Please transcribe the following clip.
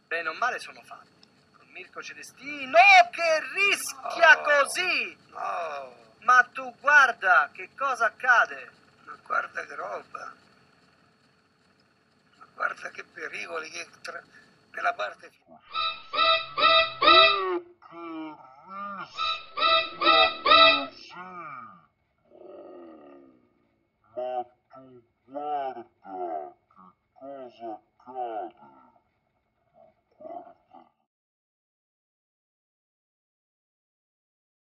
bene o male sono fatti. Con Mirko Celestino che rischia così! No, Ma tu guarda che cosa accade! ma guarda che roba! Ma guarda che pericoli che nella parte finale.